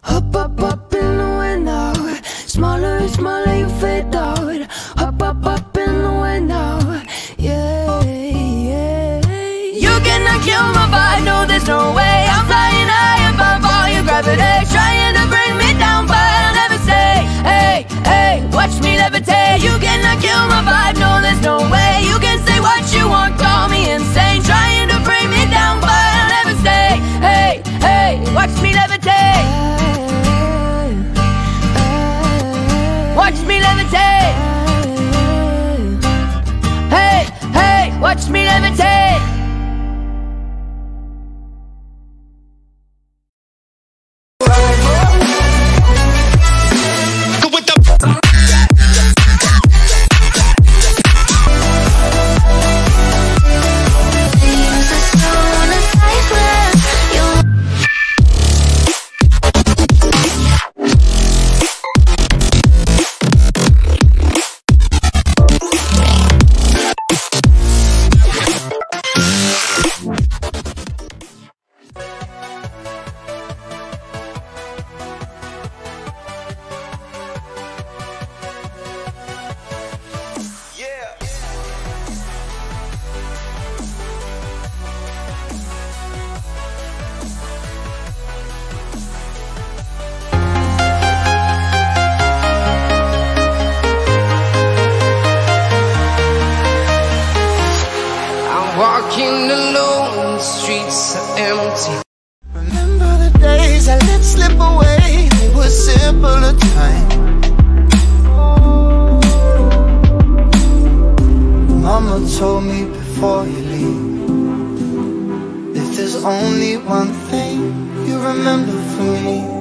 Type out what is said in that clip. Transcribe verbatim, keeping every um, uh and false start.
Hop up, up in the window. Smaller and smaller you fade out. Hop up, up in the window. Yeah, yeah. You cannot kill my vibe, no there's no way. I'm flying high above all your gravity, trying to bring me down, but I'll never say, hey, hey, watch me levitate. You cannot kill my vibe, no there's no way. You can say what you want, call me insane, trying to bring me down, but I'll never say, hey, hey, watch me levitate. Watch me levitate. Hey, hey, watch me levitate. Walking alone, the streets are empty. Remember the days I let slip away, they were simpler times. Mama told me before you leave, if there's only one thing you remember from me,